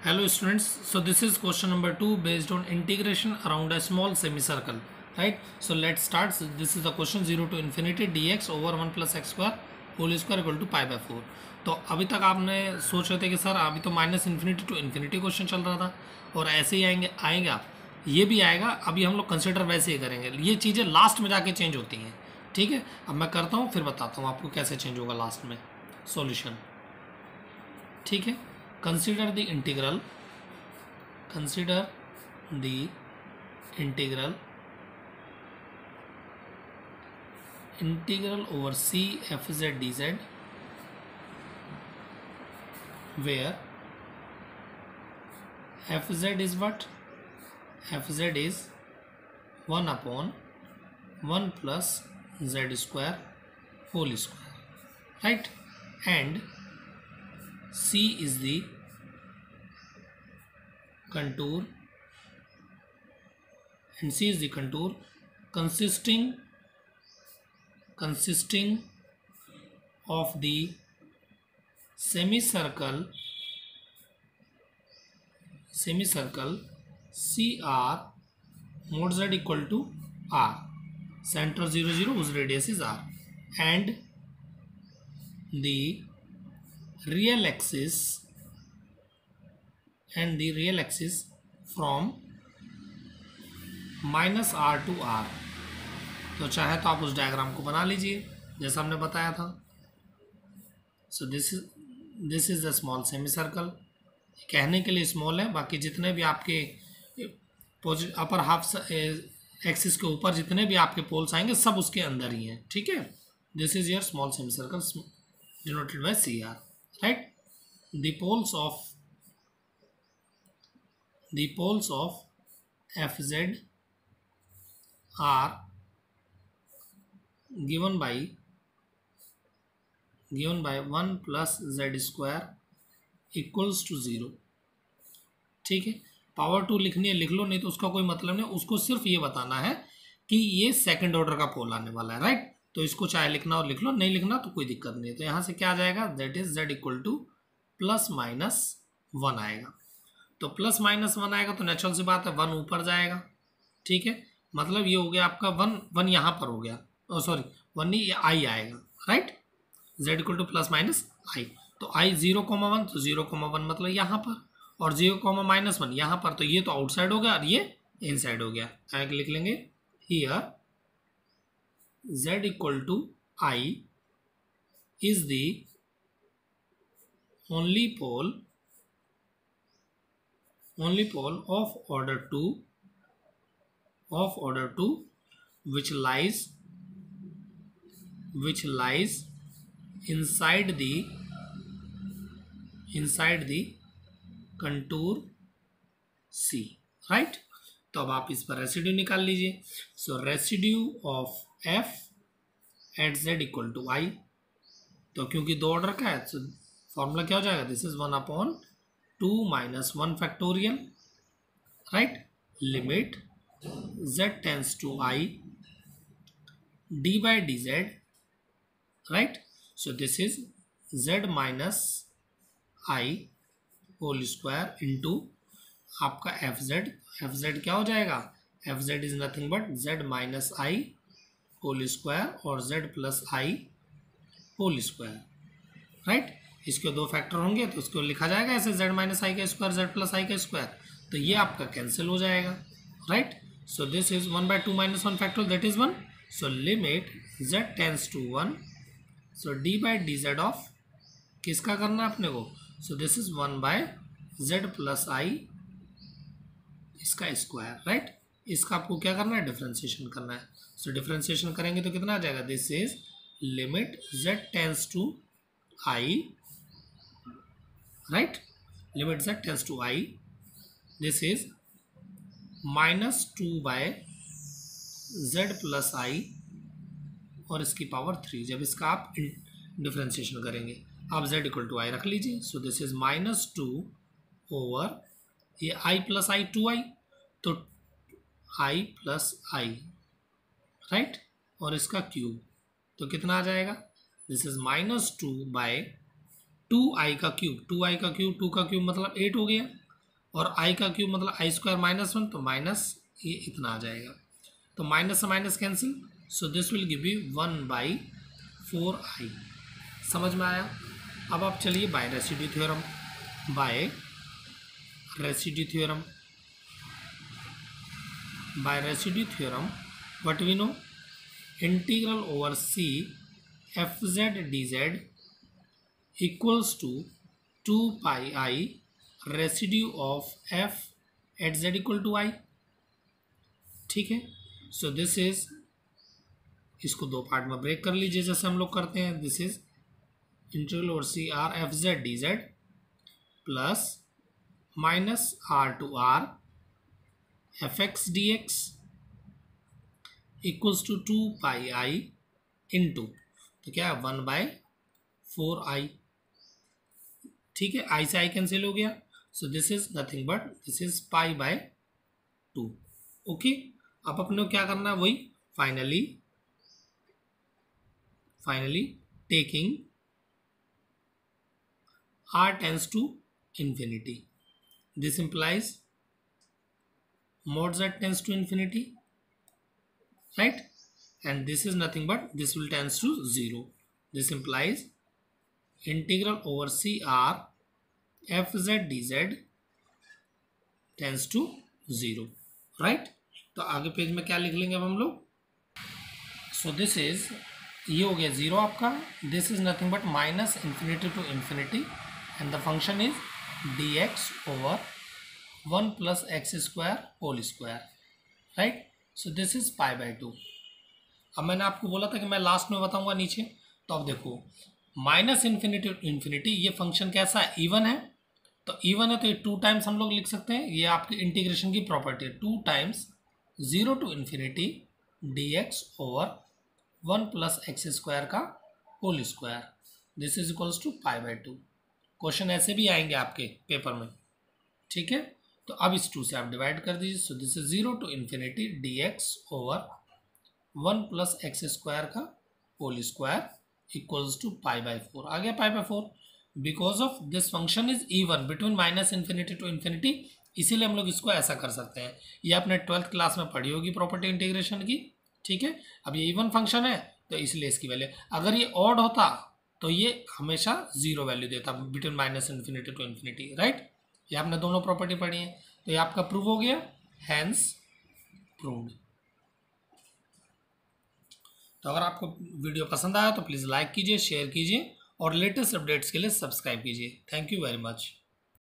Hello students, so this is question number 2 based on integration around a small semicircle, right? So let's start. So this is the question 0 to infinity dx over 1 plus x square whole square equal to pi by 4. तो अभी तक आपने सोच रहे थे कि sir अभी तो minus infinity to infinity question चल रहा था और ऐसे ही आएगा ये भी आएगा। अभी हम लोग कंसिडर वैसे ही करेंगे, ये चीज़ें लास्ट में जाके चेंज होती हैं, ठीक है। अब मैं करता हूँ फिर बताता हूँ आपको कैसे चेंज होगा लास्ट में सॉल्यूशन, ठीक है। consider the integral over c f z dz where fz is what? Fz is 1 upon 1 plus z square whole square, right? And c is the contour, and C is the contour consisting of the semicircle CR mod z equal to R, center 0 0 whose radius is R, and the real axis from minus R to R। तो चाहे तो आप उस diagram को बना लीजिए जैसा हमने बताया था। So this is the small semi circle. कहने के लिए स्मॉल है, बाकी जितने भी आपके अपर हाफ एक्सिस के ऊपर जितने भी आपके पोल्स आएंगे सब उसके अंदर ही हैं, ठीक है। This is your small semi circle denoted by CR, right. The poles of FZ are given by 1 plus z square equals to 0, ठीक है। पावर 2 लिखनी है लिख लो, नहीं तो उसका कोई मतलब नहीं, उसको सिर्फ ये बताना है कि ये सेकंड ऑर्डर का पोल आने वाला है, राइट। तो इसको चाहे लिखना और लिख लो, नहीं लिखना तो कोई दिक्कत नहीं है। तो यहाँ से क्या आ जाएगा, that is z equal to plus minus 1 आएगा। तो प्लस माइनस 1 आएगा तो नेचुरल सी बात है 1 ऊपर जाएगा, ठीक है। मतलब ये हो गया आपका 1 यहाँ पर हो गया, सॉरी 1 नहीं, ये आई आएगा, right. z equal to plus minus i, तो i 0,1 तो 0,1 मतलब यहाँ पर, और 0,-1 यहाँ पर। तो ये तो आउटसाइड हो गया और ये इनसाइड हो गया। आगे लिख लेंगे here z equal to i is the only pole of order 2 which lies inside the contour C, right। तो अब आप इस पर रेसिड्यू निकाल लीजिए। So residue of f at z equal to i, तो क्योंकि दो ऑर्डर का है तो फॉर्मूला क्या हो जाएगा, this is 1/2 minus 1 factorial, right, limit z tends to I d by dz, right। so this is z minus I whole square into आपका fz क्या हो जाएगा, fz is nothing but z minus I whole square और z plus I whole square, right। इसके दो factor होंगे तो उसको लिखा जाएगा ऐसे z माइनस आई का स्क्वायर z प्लस आई का स्क्वायर, तो ये आपका कैंसिल हो जाएगा, right. So this is 1/2 minus 1 factor that is 1। So limit z tends to 1, so d by d z of किसका करना है अपने को, so this is 1/z plus i इसका स्क्वायर, राइट। इसका आपको क्या करना है, डिफ्रेंशिएशन करना है। सो डिफ्रेंशिएशन करेंगे तो कितना आ जाएगा, this is limit z tends to i, right, limit z tends to I, this is -2 by z plus I और इसकी पावर 3। जब इसका आप डिफ्रेंशिएशन करेंगे आप z इक्वल टू आई रख लीजिए। सो दिस इज -2 ओवर ये i प्लस आई 2i, तो i प्लस आई, राइट, और इसका क्यूब तो कितना आ जाएगा, दिस इज -2 बाय 2i का क्यूब, 2i का क्यूब 2 का क्यूब मतलब 8 हो गया। और आई का क्यूब मतलब आई स्क्वायर -1, तो माइनस ये इतना आ जाएगा, तो माइनस से minus cancel, so this will give you 1/4i। समझ में आया? अब आप चलिए by residue theorem, by residue theorem, by residue theorem what we know, integral over c fz dz equals to 2 pi I residue of f at z equal to i। ठीक है, सो this is, इसको दो part में break कर लीजिए जैसे हम लोग करते हैं। This is integral over c r f z d z plus minus r to r f x d x equals to 2 pi i into, तो क्या है 1/4i। ठीक है, आई से आई कैंसिल हो गया, so this is nothing but this is π/2। Okay, अब अपने को क्या करना है, वही finally taking r tends to infinity, this implies mod z tends to infinity, right? And this is nothing but this will tends to 0. This implies integral over CR fz dz tends to 0, right? तो आगे page में क्या लिख लेंगे अब हम लोग, सो this is, ये हो गया 0 आपका, this is nothing but minus infinity to infinity and the function is dx over 1 plus x square whole square, right? So this is π/2। अब मैंने आपको बोला था कि मैं लास्ट में बताऊंगा नीचे, तो अब देखो माइनस इन्फिनिटी टू इन्फिनिटी, ये फंक्शन कैसा है, इवन है, तो इवन है तो ये 2 टाइम्स हम लोग लिख सकते हैं, ये आपकी इंटीग्रेशन की प्रॉपर्टी है, 2 times 0 to infinity dx over 1 plus x square का whole square, this is equals to π/2। Question ऐसे भी आएंगे आपके पेपर में, ठीक है? तो अब इस 2 से आप डिवाइड कर दीजिए, so this is 0 to infinity dx over 1 plus x square का होल स्क्वायर इक्वल्स टू π/4। आ गया π/4, because of this function is even between minus infinity to infinity, इसीलिए हम लोग इसको ऐसा कर सकते हैं। ये आपने 12th क्लास में पढ़ी होगी प्रॉपर्टी इंटीग्रेशन की, ठीक है? अब ये इवन फंक्शन है तो इसलिए इसकी वैल्यू, अगर ये ऑड होता तो ये हमेशा 0 वैल्यू देता between minus infinity to infinity, right? ये आपने दोनों प्रॉपर्टी पढ़ी है, तो ये आपका प्रूव हो गया, हैंस प्रूव्ड। तो अगर आपको वीडियो पसंद आया तो प्लीज़ लाइक कीजिए, शेयर कीजिए और लेटेस्ट अपडेट्स के लिए सब्सक्राइब कीजिए। Thank you very much.